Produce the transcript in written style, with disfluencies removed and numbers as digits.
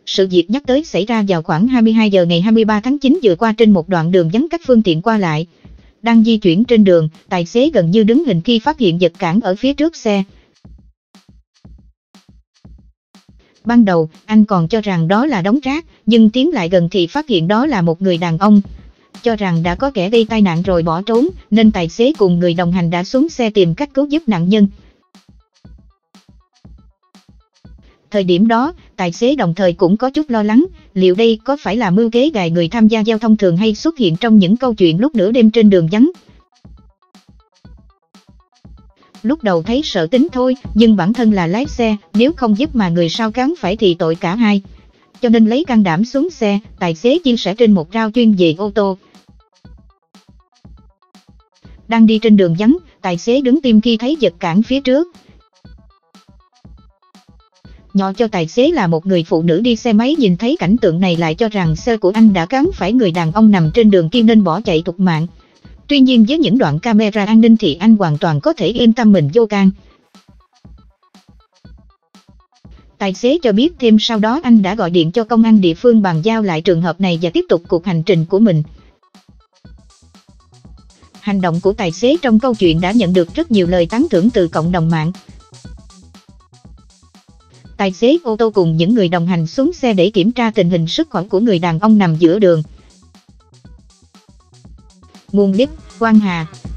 Sự việc nhắc tới xảy ra vào khoảng 22 giờ ngày 23 tháng 9 vừa qua trên một đoạn đường vắng các phương tiện qua lại. Đang di chuyển trên đường, tài xế gần như đứng hình khi phát hiện vật cản ở phía trước xe. Ban đầu, anh còn cho rằng đó là đống rác, nhưng tiến lại gần thì phát hiện đó là một người đàn ông. Cho rằng đã có kẻ gây tai nạn rồi bỏ trốn, nên tài xế cùng người đồng hành đã xuống xe tìm cách cứu giúp nạn nhân. Thời điểm đó, tài xế đồng thời cũng có chút lo lắng, liệu đây có phải là mưu kế gài người tham gia giao thông thường hay xuất hiện trong những câu chuyện lúc nửa đêm trên đường vắng. Lúc đầu thấy sợ tính thôi, nhưng bản thân là lái xe, nếu không giúp mà người sau cán phải thì tội cả hai. Cho nên lấy can đảm xuống xe, tài xế chia sẻ trên một rao chuyên về ô tô. Đang đi trên đường vắng, tài xế đứng tim khi thấy vật cản phía trước. Nhọ cho tài xế là một người phụ nữ đi xe máy nhìn thấy cảnh tượng này lại cho rằng xe của anh đã cán phải người đàn ông nằm trên đường kia nên bỏ chạy thục mạng. Tuy nhiên với những đoạn camera an ninh thì anh hoàn toàn có thể yên tâm mình vô can. Tài xế cho biết thêm sau đó anh đã gọi điện cho công an địa phương bàn giao lại trường hợp này và tiếp tục cuộc hành trình của mình. Hành động của tài xế trong câu chuyện đã nhận được rất nhiều lời tán thưởng từ cộng đồng mạng. Tài xế ô tô cùng những người đồng hành xuống xe để kiểm tra tình hình sức khỏe của người đàn ông nằm giữa đường. Nguồn clip: Quang Hà.